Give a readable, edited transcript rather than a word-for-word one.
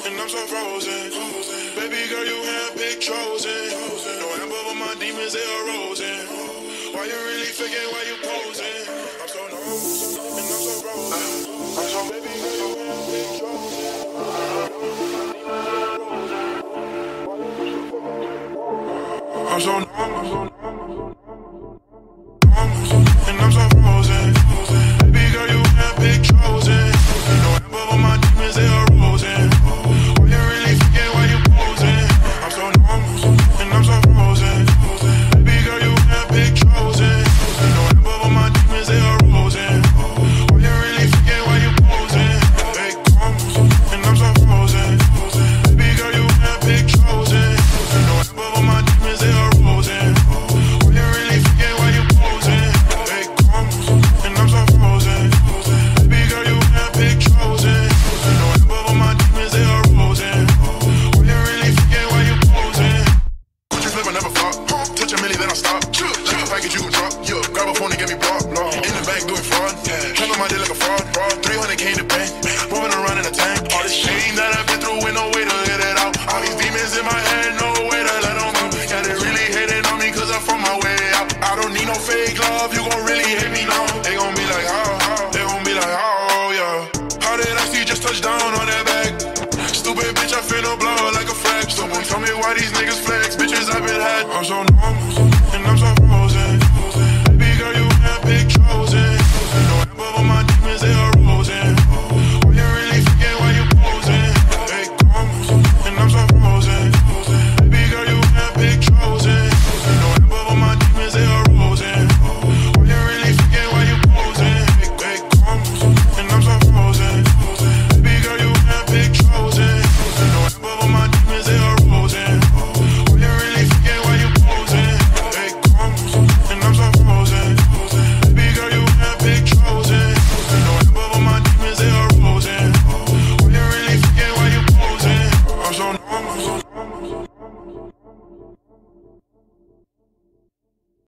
and I'm so frozen. Baby girl, you handpicked chosen. No amber, but my demons, they are rosing. Why you really faking, why you posing? I'm so nervous, and I'm so frozen. I'm so baby girl, you handpicked chosen. I'm so numb, and I'm so frozen. Baby girl, you handpicked chosen. No amber, but my demons, they are rosing. Why you really forget why you posing? I'm so numb, and I'm so frozen. Baby girl, you handpicked chosen. No amber, but my demons, they are rosing. Why you really forget why you posing? Fake crumbs, and I'm so frozen. Baby girl, you handpicked chosen. No amber, but my demons, they are rosing. Why you really forget why you posing? Fake crumbs, and I'm so frozen. Baby girl, you handpicked chosen. No amber, but my demons, they are rosing. Why you really forget why you posing? Put your flip, I never flop. Touch a milli, then I stop. Like a package, you gon' drop. Grab a phone and get me blocked. In the bank doing fraud. Handle my deal like a fraud. 300K in the bank. Moving around in a tank. All this shame that I've been through with no way to get it out. All these demons in my head, no way to let them out. Yeah, they really hating on me cause I'm from my way out. I don't need no fake love, you gon' really hate me now. They gon' be like, how? They gon' be like, how, yeah. How did I see just touch down on that back? Stupid bitch, I finna blow like a frack. Someone tell me why these niggas flex. Bitches I've been had. I'm so numb, and I'm so frozen. Baby girl, you handpicked chosen. No amber, but my demons, they are rosing. Why you really forget why you posing? Fake crumbs, and I'm so frozen. Baby girl, you handpicked chosen. No amber, but my demons, they are rosing. Why you really forget why you posing? Fake crumbs, and I'm so frozen. Baby girl, you handpicked chosen. No amber, but my demons, they are rosing. Why you really forget why you posing? Fake crumbs, and I'm so frozen. Baby girl, you handpicked chosen. No amber, but my demons, they are rosing. Why you really forget why you posing? I'm so numb.